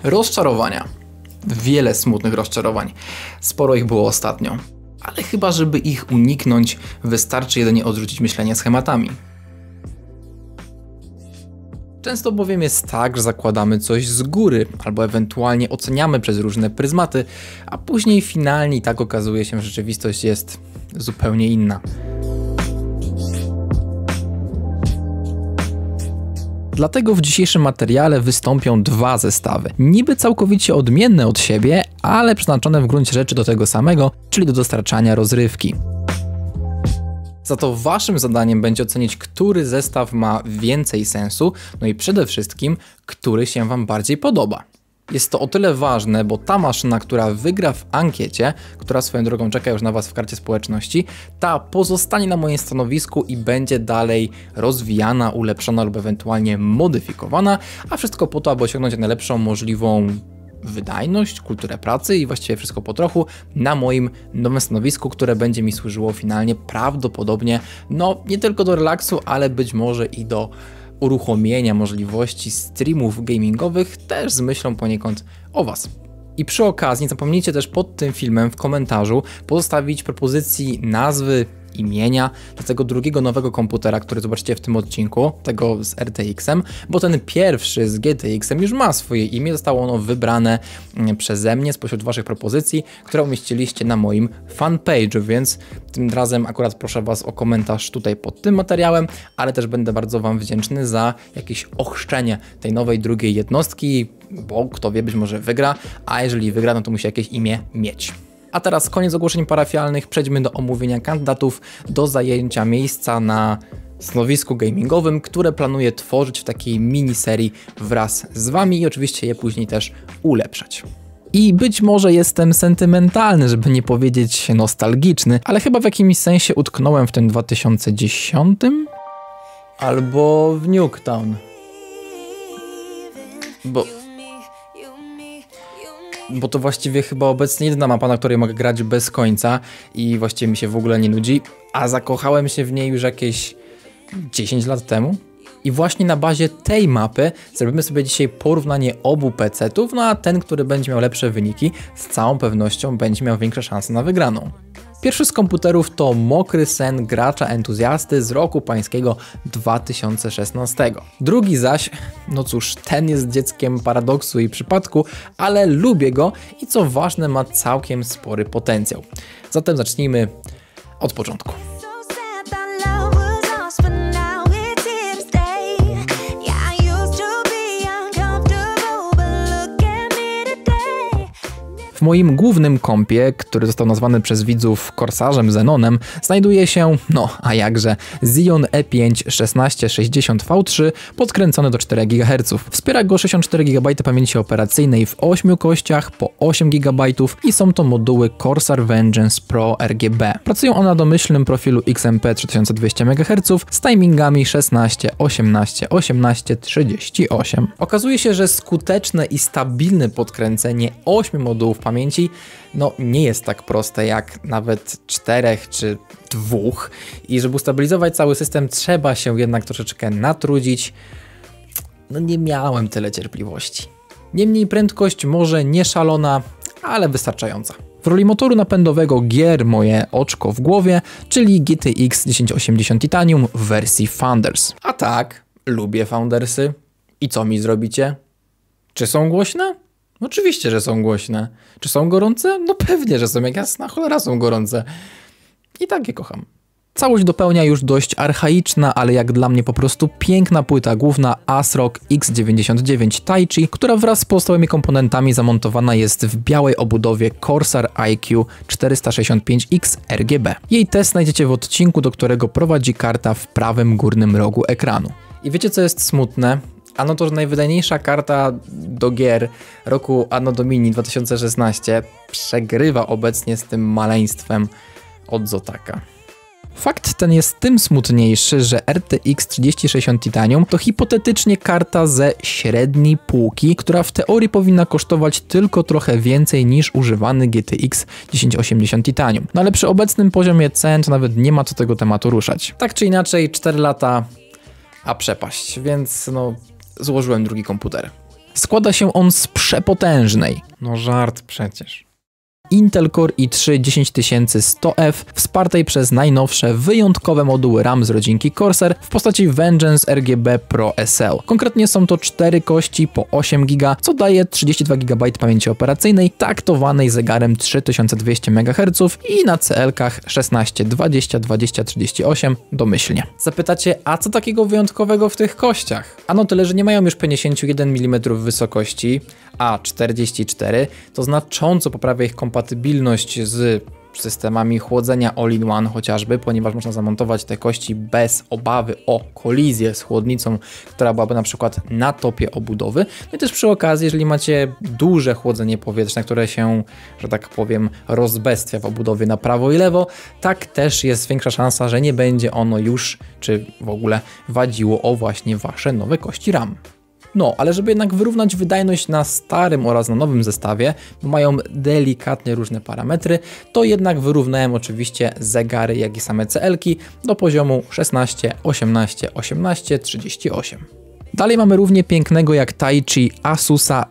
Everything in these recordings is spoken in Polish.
Rozczarowania. Wiele smutnych rozczarowań. Sporo ich było ostatnio. Ale chyba, żeby ich uniknąć, wystarczy jedynie odrzucić myślenie schematami. Często bowiem jest tak, że zakładamy coś z góry, albo ewentualnie oceniamy przez różne pryzmaty, a później finalnie i tak okazuje się, że rzeczywistość jest zupełnie inna. Dlatego w dzisiejszym materiale wystąpią dwa zestawy, niby całkowicie odmienne od siebie, ale przeznaczone w gruncie rzeczy do tego samego, czyli do dostarczania rozrywki. Za to waszym zadaniem będzie ocenić, który zestaw ma więcej sensu, no i przede wszystkim, który się wam bardziej podoba. Jest to o tyle ważne, bo ta maszyna, która wygra w ankiecie, która swoją drogą czeka już na was w karcie społeczności, ta pozostanie na moim stanowisku i będzie dalej rozwijana, ulepszona lub ewentualnie modyfikowana, a wszystko po to, aby osiągnąć najlepszą możliwą wydajność, kulturę pracy i właściwie wszystko po trochu na moim nowym stanowisku, które będzie mi służyło finalnie prawdopodobnie, no nie tylko do relaksu, ale być może i do uruchomienia możliwości streamów gamingowych, też z myślą poniekąd o was. I przy okazji nie zapomnijcie też pod tym filmem w komentarzu pozostawić propozycji nazwy, imienia dla tego drugiego nowego komputera, który zobaczycie w tym odcinku, tego z RTX-em, bo ten pierwszy z GTX-em już ma swoje imię, zostało ono wybrane przeze mnie spośród waszych propozycji, które umieściliście na moim fanpage'u, więc tym razem akurat proszę was o komentarz tutaj pod tym materiałem, ale też będę bardzo wam wdzięczny za jakieś ochrzczenie tej nowej drugiej jednostki, bo kto wie, być może wygra, a jeżeli wygra, no to musi jakieś imię mieć. A teraz koniec ogłoszeń parafialnych, przejdźmy do omówienia kandydatów do zajęcia miejsca na stanowisku gamingowym, które planuję tworzyć w takiej miniserii wraz z wami i oczywiście je później też ulepszać. I być może jestem sentymentalny, żeby nie powiedzieć nostalgiczny, ale chyba w jakimś sensie utknąłem w tym 2010 albo w Nuketown. Bo to właściwie chyba obecnie jedyna mapa, na której mogę grać bez końca i właściwie mi się w ogóle nie nudzi, a zakochałem się w niej już jakieś 10 lat temu. I właśnie na bazie tej mapy zrobimy sobie dzisiaj porównanie obu PC-ów, no a ten, który będzie miał lepsze wyniki, z całą pewnością będzie miał większe szanse na wygraną. Pierwszy z komputerów to mokry sen gracza entuzjasty z roku pańskiego 2016. Drugi zaś, no cóż, ten jest dzieckiem paradoksu i przypadku, ale lubię go i co ważne ma całkiem spory potencjał. Zatem zacznijmy od początku. W moim głównym kompie, który został nazwany przez widzów Corsarzem Xenonem, znajduje się, no a jakże, Xeon E5 1660V3 podkręcony do 4 GHz. Wspiera go 64 GB pamięci operacyjnej w 8 kościach po 8 GB i są to moduły Corsair Vengeance Pro RGB. Pracują one na domyślnym profilu XMP 3200 MHz z timingami 16, 18, 18, 38. Okazuje się, że skuteczne i stabilne podkręcenie 8 modułów pamięci no nie jest tak proste jak nawet 4 czy 2 i żeby ustabilizować cały system trzeba się jednak troszeczkę natrudzić. No nie miałem tyle cierpliwości. Niemniej prędkość może nie szalona, ale wystarczająca. W roli motoru napędowego gier moje oczko w głowie, czyli GTX 1080 Titanium w wersji Founders. A tak, lubię Foundersy. I co mi zrobicie? Czy są głośne? Oczywiście, że są głośne. Czy są gorące? No pewnie, że są, jak jasna cholera są gorące. I tak je kocham. Całość dopełnia już dość archaiczna, ale jak dla mnie po prostu piękna płyta główna ASRock X99 Taichi, która wraz z pozostałymi komponentami zamontowana jest w białej obudowie Corsair iCUE 465X RGB. Jej test znajdziecie w odcinku, do którego prowadzi karta w prawym górnym rogu ekranu. I wiecie, co jest smutne? Ano to, że najwydajniejsza karta do gier roku Anno Domini 2016 przegrywa obecnie z tym maleństwem od Zotaka. Fakt ten jest tym smutniejszy, że RTX 3060 Titanium to hipotetycznie karta ze średniej półki, która w teorii powinna kosztować tylko trochę więcej niż używany GTX 1080 Titanium. No ale przy obecnym poziomie cen to nawet nie ma co tego tematu ruszać. Tak czy inaczej 4 lata, a przepaść, więc no złożyłem drugi komputer. Składa się on z przepotężnej, no żart przecież, Intel Core i3 10100F wspartej przez najnowsze wyjątkowe moduły RAM z rodzinki Corsair w postaci Vengeance RGB Pro SL. Konkretnie są to 4 kości po 8 GB, co daje 32 GB pamięci operacyjnej taktowanej zegarem 3200 MHz i na CL-kach 16, 20, 20, 38 domyślnie. Zapytacie, a co takiego wyjątkowego w tych kościach? Ano tyle, że nie mają już 51 mm wysokości, a 44, to znacząco poprawia ich kompatybilność z systemami chłodzenia all-in-one chociażby, ponieważ można zamontować te kości bez obawy o kolizję z chłodnicą, która byłaby na przykład na topie obudowy. No i też przy okazji, jeżeli macie duże chłodzenie powietrzne, które się, że tak powiem, rozbestwia w obudowie na prawo i lewo, tak też jest większa szansa, że nie będzie ono już, czy w ogóle wadziło o właśnie wasze nowe kości RAM. No, ale żeby jednak wyrównać wydajność na starym oraz na nowym zestawie, bo mają delikatnie różne parametry, to jednak wyrównałem oczywiście zegary, jak i same CL-ki do poziomu 16, 18, 18, 38. Dalej mamy równie pięknego jak Taichi Asusa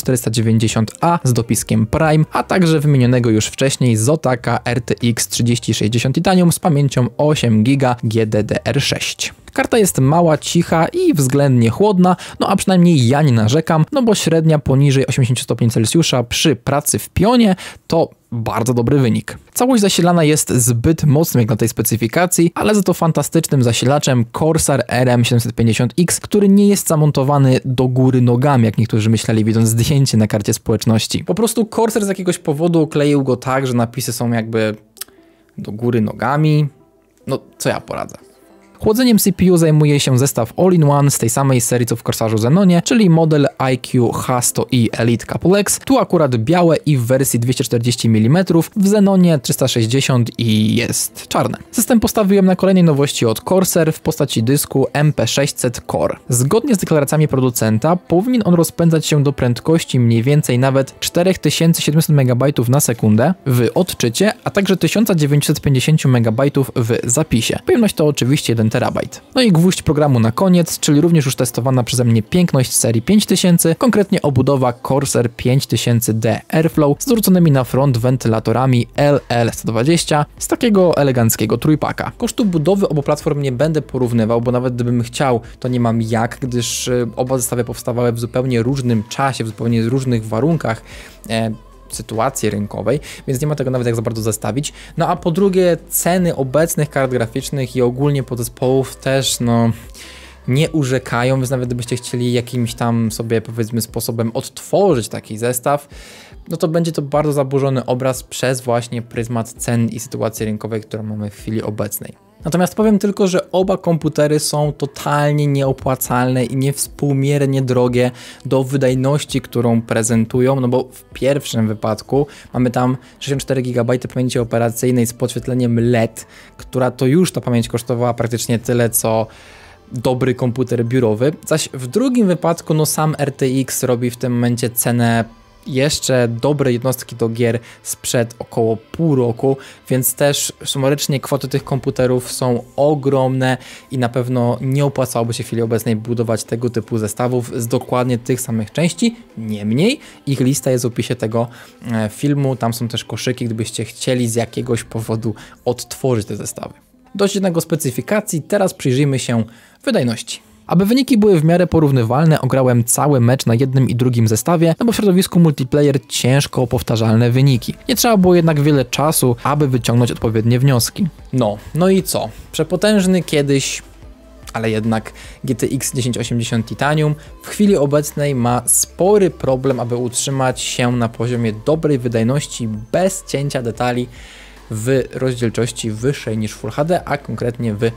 Z490A z dopiskiem Prime, a także wymienionego już wcześniej Zotaka RTX 3060 Titanium z pamięcią 8 GB GDDR6. Karta jest mała, cicha i względnie chłodna, no a przynajmniej ja nie narzekam, no bo średnia poniżej 80 stopni Celsjusza przy pracy w pionie to bardzo dobry wynik. Całość zasilana jest zbyt mocnym jak na tej specyfikacji, ale za to fantastycznym zasilaczem Corsair RM750X, który nie jest zamontowany do góry nogami, jak niektórzy myśleli, widząc zdjęcie na karcie społeczności. Po prostu Corsair z jakiegoś powodu okleił go tak, że napisy są jakby do góry nogami. No, co ja poradzę. Chłodzeniem CPU zajmuje się zestaw all-in-one z tej samej serii co w Corsarzu Zenonie, czyli model IQ H100i Elite Couple X, tu akurat białe i w wersji 240 mm, w Zenonie 360 i jest czarne. System postawiłem na kolejnej nowości od Corsair w postaci dysku MP600 Core. Zgodnie z deklaracjami producenta powinien on rozpędzać się do prędkości mniej więcej nawet 4700 MB na sekundę w odczycie, a także 1950 MB w zapisie. Pojemność to oczywiście 1 terabajt. No i gwóźdź programu na koniec, czyli również już testowana przeze mnie piękność serii 5000, konkretnie obudowa Corsair 5000D Airflow z zwróconymi na front wentylatorami LL120 z takiego eleganckiego trójpaka. Kosztu budowy obu platform nie będę porównywał, bo nawet gdybym chciał, to nie mam jak, gdyż oba zestawy powstawały w zupełnie różnym czasie, w zupełnie różnych warunkach sytuacji rynkowej, więc nie ma tego nawet jak za bardzo zestawić. No a po drugie, ceny obecnych kart graficznych i ogólnie podzespołów też nie urzekają, więc nawet gdybyście chcieli jakimś tam sobie powiedzmy sposobem odtworzyć taki zestaw, no to będzie to bardzo zaburzony obraz przez właśnie pryzmat cen i sytuacji rynkowej, którą mamy w chwili obecnej. Natomiast powiem tylko, że oba komputery są totalnie nieopłacalne i niewspółmiernie drogie do wydajności, którą prezentują, no bo w pierwszym wypadku mamy tam 64 GB pamięci operacyjnej z podświetleniem LED, która to już ta pamięć kosztowała praktycznie tyle, co dobry komputer biurowy, zaś w drugim wypadku no sam RTX robi w tym momencie cenę jeszcze dobre jednostki do gier sprzed około pół roku, więc też sumarycznie kwoty tych komputerów są ogromne i na pewno nie opłacałoby się w chwili obecnej budować tego typu zestawów z dokładnie tych samych części. Niemniej ich lista jest w opisie tego filmu, tam są też koszyki, gdybyście chcieli z jakiegoś powodu odtworzyć te zestawy. Dość jednego specyfikacji, teraz przyjrzyjmy się wydajności. Aby wyniki były w miarę porównywalne, ograłem cały mecz na jednym i drugim zestawie, no bo w środowisku multiplayer ciężko o powtarzalne wyniki. Nie trzeba było jednak wiele czasu, aby wyciągnąć odpowiednie wnioski. No i co? Przepotężny kiedyś, ale jednak GTX 1080 Titanium w chwili obecnej ma spory problem, aby utrzymać się na poziomie dobrej wydajności bez cięcia detali w rozdzielczości wyższej niż Full HD, a konkretnie w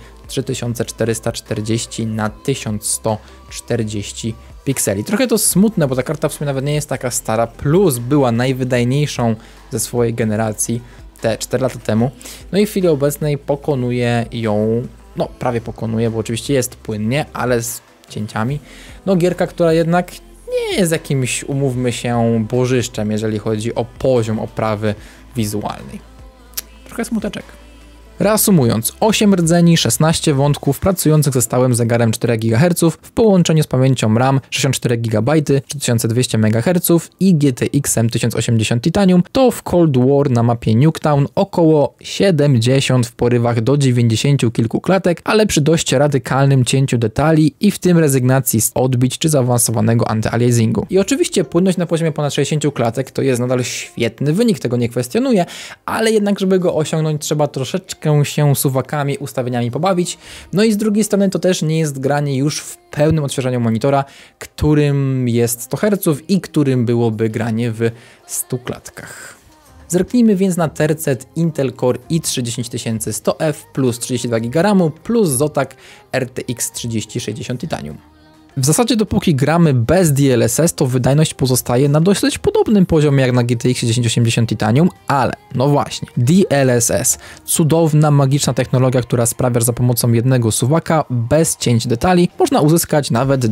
3440 na 1140 pikseli. Trochę to smutne, bo ta karta w sumie nawet nie jest taka stara, plus była najwydajniejszą ze swojej generacji te 4 lata temu. No i w chwili obecnej pokonuje ją, no prawie pokonuje, bo oczywiście jest płynnie, ale z cięciami. No gierka, która jednak nie jest jakimś, umówmy się, bożyszczem, jeżeli chodzi o poziom oprawy wizualnej. Trochę smuteczek. Reasumując, 8 rdzeni, 16 wątków pracujących ze stałym zegarem 4 GHz w połączeniu z pamięcią RAM 64 GB 3200 MHz i GTX-em 1080 Titanium to w Cold War na mapie Nuketown około 70 w porywach do 90 kilku klatek, ale przy dość radykalnym cięciu detali i w tym rezygnacji z odbić czy zaawansowanego anty-aliasingu. I oczywiście płynność na poziomie ponad 60 klatek to jest nadal świetny wynik, tego nie kwestionuję, ale jednak żeby go osiągnąć trzeba troszeczkę się suwakami, ustawieniami pobawić. No i z drugiej strony to też nie jest granie już w pełnym odświeżaniu monitora, którym jest 100 Hz i którym byłoby granie w 100 klatkach. Zerknijmy więc na tercet Intel Core i3 10100F plus 32 GB RAM plus Zotac RTX 3060 Titanium. W zasadzie dopóki gramy bez DLSS, to wydajność pozostaje na dosyć podobnym poziomie jak na GTX 1080 Titanium, ale no właśnie, DLSS, cudowna, magiczna technologia, która sprawia, że za pomocą jednego suwaka, bez cięć detali, można uzyskać nawet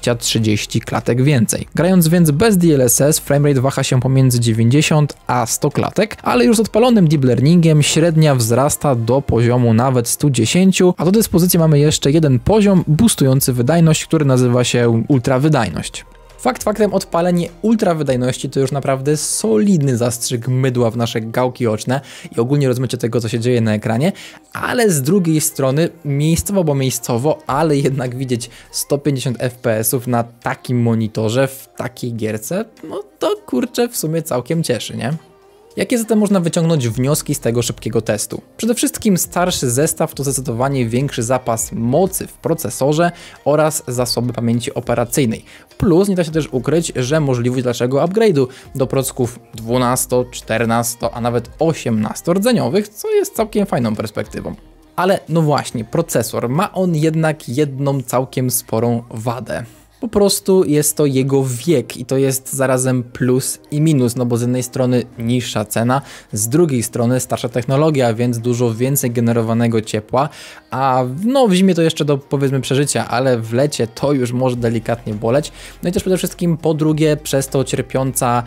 20-30 klatek więcej. Grając więc bez DLSS, framerate waha się pomiędzy 90 a 100 klatek, ale już z odpalonym deep learningiem średnia wzrasta do poziomu nawet 110, a do dyspozycji mamy jeszcze jeden poziom boostujący wydajność, który nazywa się ultrawydajność. Fakt faktem, odpalenie ultrawydajności to już naprawdę solidny zastrzyk mydła w nasze gałki oczne i ogólnie rozmycie tego, co się dzieje na ekranie, ale z drugiej strony miejscowo, bo miejscowo, ale jednak widzieć 150 fps na takim monitorze, w takiej gierce, no to kurczę w sumie całkiem cieszy, nie? Jakie zatem można wyciągnąć wnioski z tego szybkiego testu? Przede wszystkim starszy zestaw to zdecydowanie większy zapas mocy w procesorze oraz zasoby pamięci operacyjnej. Plus nie da się też ukryć, że możliwość dalszego upgrade'u do procków 12, 14, a nawet 18 rdzeniowych, co jest całkiem fajną perspektywą. Ale no właśnie, procesor ma on jednak jedną całkiem sporą wadę. Po prostu jest to jego wiek i to jest zarazem plus i minus, no bo z jednej strony niższa cena, z drugiej strony starsza technologia, więc dużo więcej generowanego ciepła, a no w zimie to jeszcze do powiedzmy przeżycia, ale w lecie to już może delikatnie boleć. No i też przede wszystkim po drugie przez to cierpiąca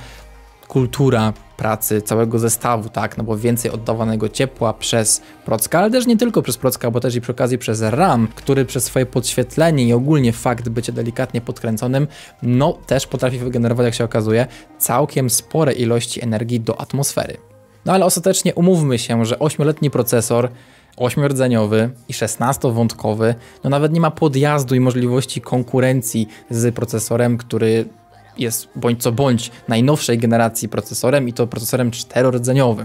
kultura pracy całego zestawu, tak, no bo więcej oddawanego ciepła przez procka, ale też nie tylko przez procka, bo też i przy okazji przez RAM, który przez swoje podświetlenie i ogólnie fakt bycia delikatnie podkręconym, no też potrafi wygenerować, jak się okazuje, całkiem spore ilości energii do atmosfery. No ale ostatecznie umówmy się, że 8-letni procesor 8-rdzeniowy i 16-wątkowy, no nawet nie ma podjazdu i możliwości konkurencji z procesorem, który jest bądź co bądź najnowszej generacji procesorem i to procesorem 4-rdzeniowym.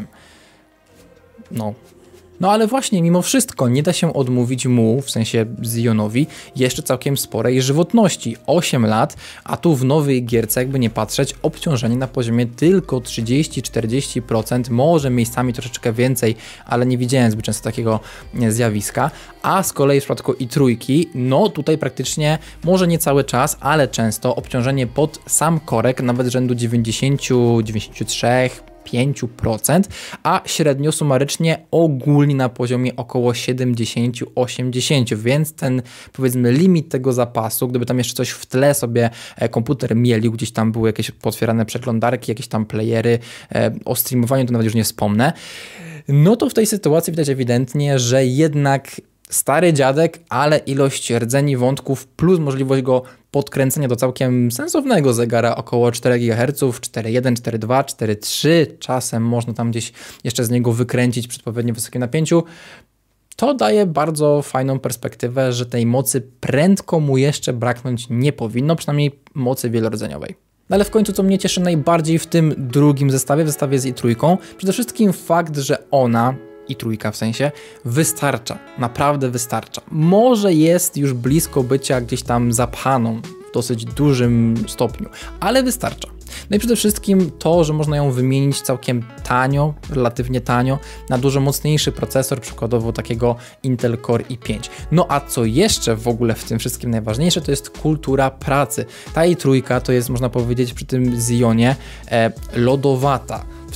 No ale właśnie, mimo wszystko nie da się odmówić mu, w sensie Xeonowi, jeszcze całkiem sporej żywotności. 8 lat, a tu w nowej gierce, jakby nie patrzeć, obciążenie na poziomie tylko 30-40%, może miejscami troszeczkę więcej, ale nie widziałem zbyt często takiego zjawiska. A z kolei w przypadku i3, no tutaj praktycznie, może nie cały czas, ale często obciążenie pod sam korek, nawet rzędu 90-93%, 5%, a średnio sumarycznie ogólnie na poziomie około 70-80%, więc ten powiedzmy limit tego zapasu, gdyby tam jeszcze coś w tle sobie komputer mielił, gdzieś tam były jakieś potwierane przeglądarki, jakieś tam playery, o streamowaniu to nawet już nie wspomnę, no to w tej sytuacji widać ewidentnie, że jednak stary dziadek, ale ilość rdzeni wątków plus możliwość go podkręcenia do całkiem sensownego zegara około 4 GHz, 4.1, 4.2, 4.3, czasem można tam gdzieś jeszcze z niego wykręcić przy odpowiednio wysokim napięciu. To daje bardzo fajną perspektywę, że tej mocy prędko mu jeszcze braknąć nie powinno, przynajmniej mocy wielordzeniowej. No ale w końcu co mnie cieszy najbardziej w tym drugim zestawie, w zestawie z i3, przede wszystkim fakt, że ona, i3 w sensie, wystarcza, naprawdę wystarcza. Może jest już blisko bycia gdzieś tam zapchaną w dosyć dużym stopniu, ale wystarcza. No i przede wszystkim to, że można ją wymienić całkiem tanio, relatywnie tanio, na dużo mocniejszy procesor, przykładowo takiego Intel Core i5. No a co jeszcze w ogóle w tym wszystkim najważniejsze, to jest kultura pracy. Ta i3 to jest, można powiedzieć, przy tym Xeonie lodowata. W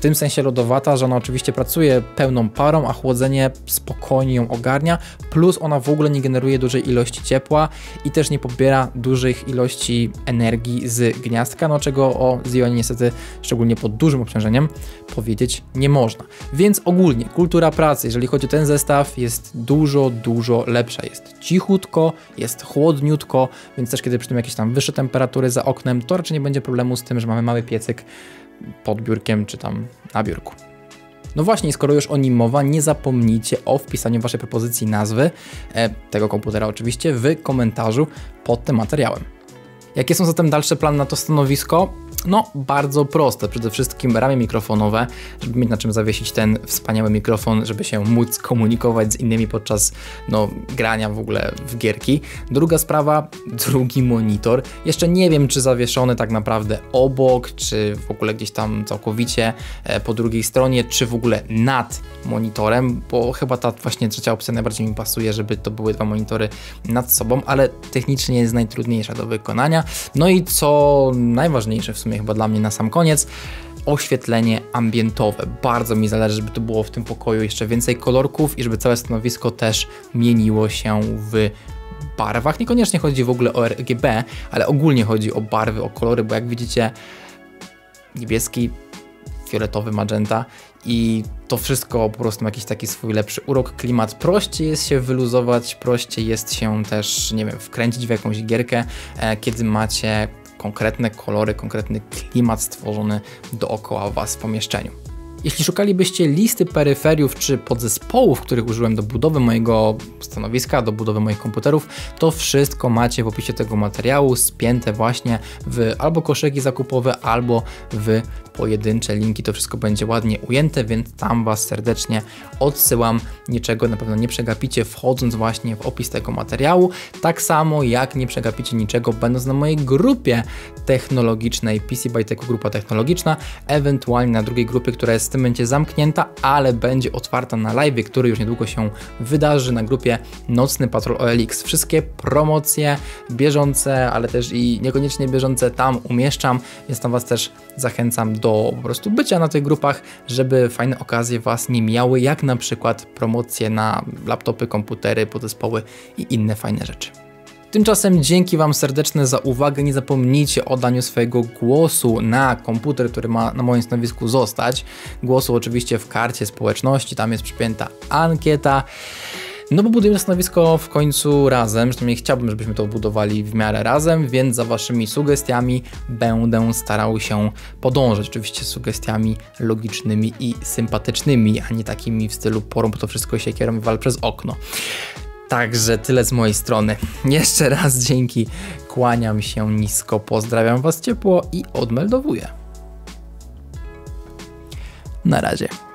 w tym sensie lodowata, że ona oczywiście pracuje pełną parą, a chłodzenie spokojnie ją ogarnia, plus ona w ogóle nie generuje dużej ilości ciepła i też nie pobiera dużych ilości energii z gniazdka, no czego o Xionie niestety, szczególnie pod dużym obciążeniem, powiedzieć nie można. Więc ogólnie kultura pracy, jeżeli chodzi o ten zestaw, jest dużo lepsza. Jest cichutko, jest chłodniutko, więc też kiedy przy tym jakieś tam wyższe temperatury za oknem, to raczej nie będzie problemu z tym, że mamy mały piecyk pod biurkiem czy tam na biurku. No właśnie, skoro już o nim mowa, nie zapomnijcie o wpisaniu waszej propozycji nazwy, tego komputera oczywiście, w komentarzu pod tym materiałem. Jakie są zatem dalsze plany na to stanowisko? No, bardzo proste. Przede wszystkim ramię mikrofonowe, żeby mieć na czym zawiesić ten wspaniały mikrofon, żeby się móc komunikować z innymi podczas grania w ogóle w gierki. Druga sprawa, drugi monitor. Jeszcze nie wiem, czy zawieszony tak naprawdę obok, czy w ogóle gdzieś tam całkowicie po drugiej stronie, czy w ogóle nad monitorem, bo chyba ta właśnie trzecia opcja najbardziej mi pasuje, żeby to były dwa monitory nad sobą, ale technicznie jest najtrudniejsza do wykonania. No i co najważniejsze w sumie chyba dla mnie na sam koniec, oświetlenie ambientowe. Bardzo mi zależy, żeby to było w tym pokoju jeszcze więcej kolorków i żeby całe stanowisko też mieniło się w barwach. Niekoniecznie chodzi w ogóle o RGB, ale ogólnie chodzi o barwy, o kolory, bo jak widzicie niebieski, fioletowy, magenta i to wszystko po prostu ma jakiś taki swój lepszy urok, klimat. Prościej jest się wyluzować, prościej jest się też, nie wiem, wkręcić w jakąś gierkę, kiedy macie konkretne kolory, konkretny klimat stworzony dookoła was w pomieszczeniu. Jeśli szukalibyście listy peryferiów czy podzespołów, których użyłem do budowy mojego stanowiska, do budowy moich komputerów, to wszystko macie w opisie tego materiału, spięte właśnie w albo koszyki zakupowe, albo w pojedyncze linki. To wszystko będzie ładnie ujęte, więc tam was serdecznie odsyłam. Niczego na pewno nie przegapicie, wchodząc właśnie w opis tego materiału. Tak samo jak nie przegapicie niczego, będąc na mojej grupie technologicznej, PC by Techu grupa technologiczna, ewentualnie na drugiej grupie, która jest w tym momencie zamknięta, ale będzie otwarta na live, który już niedługo się wydarzy na grupie Nocny Patrol OLX. Wszystkie promocje bieżące, ale też i niekoniecznie bieżące tam umieszczam, więc tam was też zachęcam do po prostu bycia na tych grupach, żeby fajne okazje was nie miały, jak na przykład promocje na laptopy, komputery, podzespoły i inne fajne rzeczy. Tymczasem dzięki wam serdeczne za uwagę. Nie zapomnijcie o daniu swojego głosu na komputer, który ma na moim stanowisku zostać. Głosu oczywiście w karcie społeczności, tam jest przypięta ankieta. No bo budujemy stanowisko w końcu razem, przynajmniej chciałbym, żebyśmy to budowali w miarę razem, więc za waszymi sugestiami będę starał się podążać. Oczywiście sugestiami logicznymi i sympatycznymi, a nie takimi w stylu porąb to wszystko siekierą i wal przez okno. Także tyle z mojej strony. Jeszcze raz dzięki, kłaniam się nisko, pozdrawiam was ciepło i odmeldowuję. Na razie.